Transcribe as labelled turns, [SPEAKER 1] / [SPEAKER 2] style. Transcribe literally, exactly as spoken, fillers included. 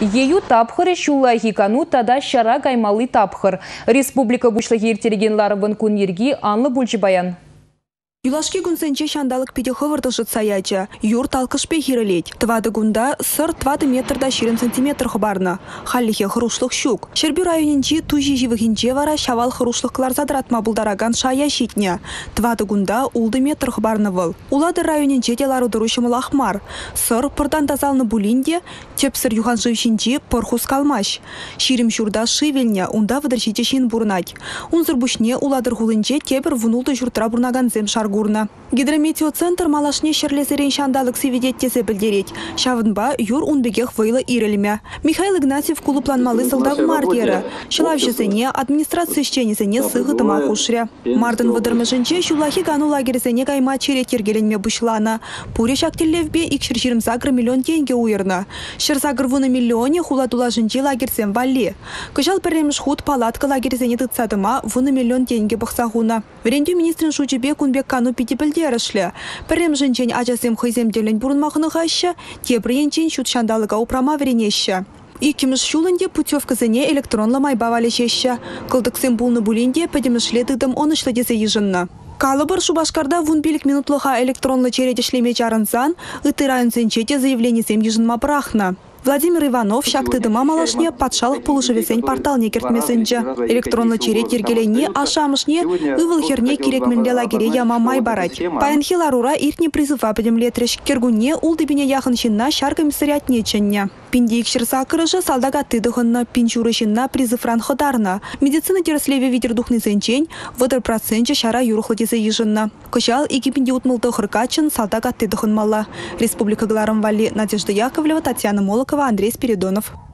[SPEAKER 1] Ею тапхыр шула хикану тада шара гаймалы тапхыр. Республика бушлығы ертереген ларыбын күнерге анлы бүлчі баян.
[SPEAKER 2] Юлашки гунсенче шандалык пиде хывыртышыт саяча. Юр талкышпе хирелеть. Твады гунда сыр твады метрда ширим сантиметр хабарна. Халлихе хырушлық щук. Шербю районинчи тужи живыхинче вара шавал хырушлық кларзадратма булдараган шая щитня. Твады гунда улды метр хабарна выл. Улады районинче телару дырушымыл ахмар. Сыр пырдан тазалны булинде, тепсір юхан жившинчи пырхус калмаш. Ширим шурда шивельня, унда выдыршите шин бурнать. Унзыр бушне уладыр хулынче тебір вунулды журтра бурнаган зем шар гурна. Гидрометеоцентр малашне шерлезерен шандалык свидетельсе білдерет. Шавынба юр унбегех вайлы ирелеме. Михаил Игнатьев кулыпланмалы сылдав мардері. Шылавшысыне администрация щенесене сығытыма хушре. Мардын выдырмышынче шулахи гану лагересене кайма черет ергеленме бұшлана. Пуре шактеллевбе икшір жирымсагр миллион тенге уйырна. Шырсагр вуны миллионе хуладулашынче лагерсен валли. Кышал пірреміш худ палатка лагересене тыцадыма вуны миллион тенге бұқсағуна. Веренду министрин шучебе кунбек кану пити білдерішлі. Піррем жынчен ажасем хыземделін бұрынмағыны ғайшы, тепіренчен шут шандалыға упрама веренеші. Икиміш шулынде путевкасыне электронлы майбавалі шеші. Кылдықсен бұлны бұлінде пәдемішлі дыдым онышлы десе ежынны. Калыбыр Шубашкарда вун билік минутлыға электронлы чередешлеме чарынсан, ытырайын сенчете заявленесем ежынма прахна. Владимир Иванов шактыдыма малашне патшалық пулышывесен портал некертмесенче. Электронлы черет ергелене ашамышне ывылхерне керекменле лагере яма май барать. Паянхи ларура иртне призыва педемлетреш. Кергуне улдыбине яхыншинна шар комиссариат неченне. Пиндейк шырса кырыжы салдагатты дыхынна пинчурышинна призывран ходарна. Медицина тереслеве ветер духны сенчень, вытыр проценче шара юрухлатисе ежынна. Кышал ики пинде утмылты хыркачын салдагатты дыхынмалла. Республика Гларам Вали, Надежда Яковлева, Татьяна Молокова, Андрей Спиридонов.